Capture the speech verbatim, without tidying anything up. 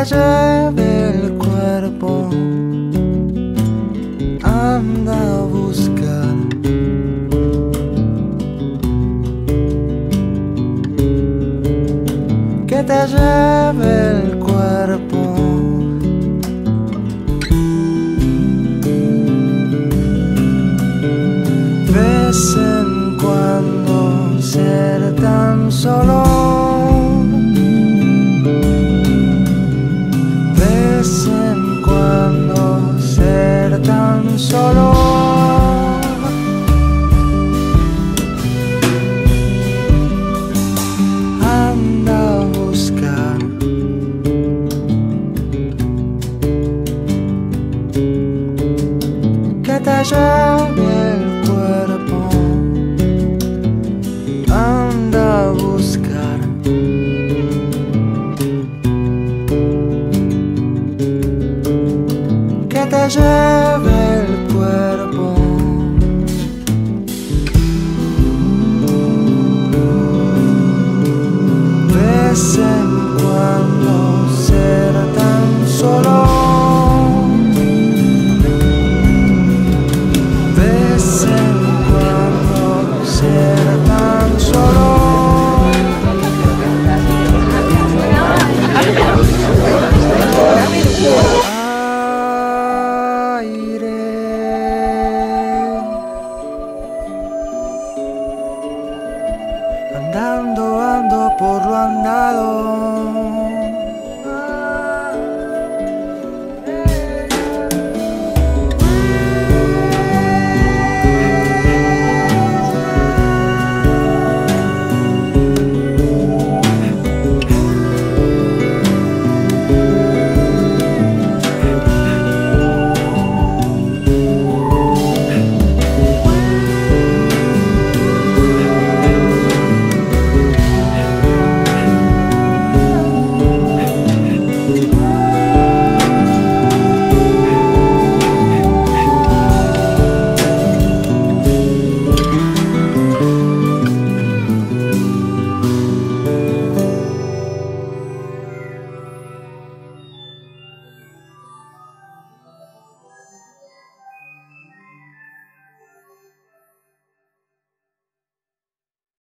lleve el cuerpo, anda a buscar. Que te lleve el cuerpo. Vez en cuando ser tan solo, vez en cuando ser tan solo. Anda a buscar. Que te lleve el cuerpo, anda a buscar. Que te lleve el cuerpo. Vez en cuando ser tan solo. Vez en cuando ser tan solo. Aire. Andando ando por lo andado.